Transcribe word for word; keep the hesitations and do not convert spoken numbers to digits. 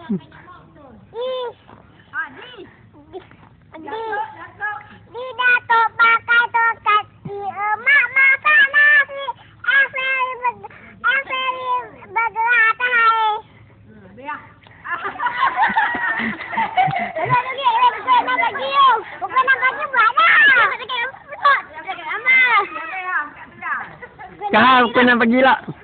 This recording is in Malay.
Di, di dato pakai tokat di emak masak nasi Everi Everi bergerak hai. Biar. Bukan lagi, bukan nak bagi you. Bukan nak bagi buat lah. Kau kena pergi lah.